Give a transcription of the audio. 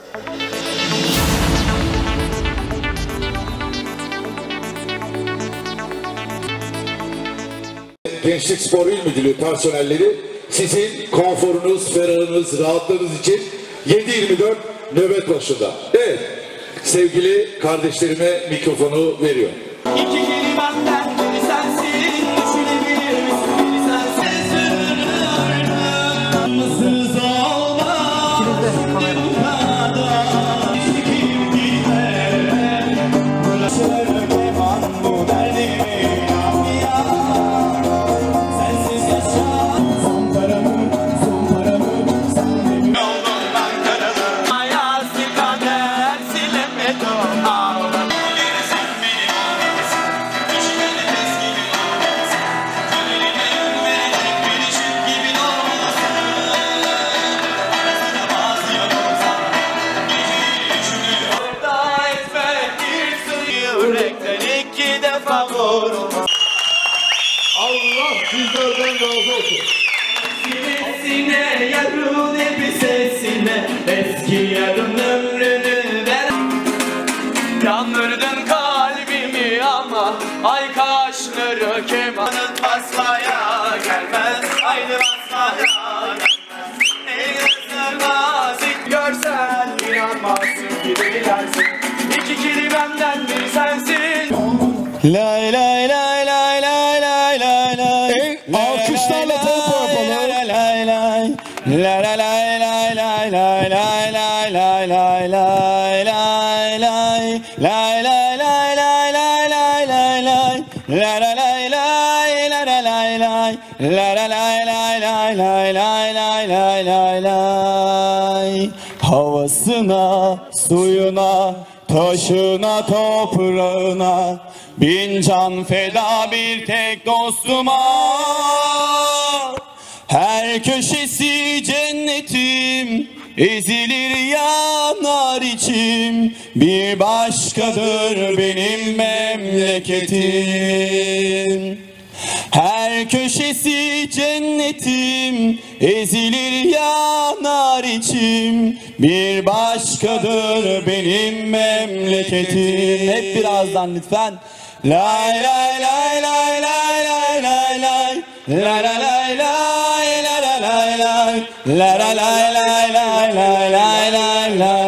Gençlik Spor İl Müdürlüğü personelleri sizin konforunuz, ferahınız, rahatlığınız için 7/24 nöbet başında. Evet, sevgili kardeşlerime mikrofonu veriyor. İki kelimenden biri sensin, düşünebilir misin biri sensin? Mısız olmaz bu kadar. Çekip gitme, bulaşır keman bu derdimi ya. Sensiz yaşam, son paramı sen de mi? Oldum ben karalı, hayası kader silemedi o ağlar. Allah sizlerden razı olsun. Sinesine, yarın elbisesine, eski yarın ömrünü ver. Yandırdın kalbimi ama ay kaşları kemanın basmaya gelmez. Aynı basmaya gelmez. Ey nazik görsen inanmazsın ki dilersin. İki kelimemden biri sensin. Lay lay lay lay lay lay lay lay. Alkışlarla tempo yapalım. Lay lay lay. La la lay lay lay lay lay lay lay lay lay lay lay. Lay lay lay lay lay lay lay lay. La la lay lay la la lay lay. La la lay lay lay lay lay lay lay lay lay. Havasına, suyuna, taşına, toprağına bin can feda bir tek dostuma. Her köşesi cennetim, ezilir yanar içim. Bir başkadır benim memleketim. Her köşesi cennetim, ezilir yanar içim. Bir başkadır benim memleketim. Hep birazdan lütfen. Lay lay lay lay lay lay lay lay. La la lay lay la la lay lay. La la lay lay lay lay lay lay.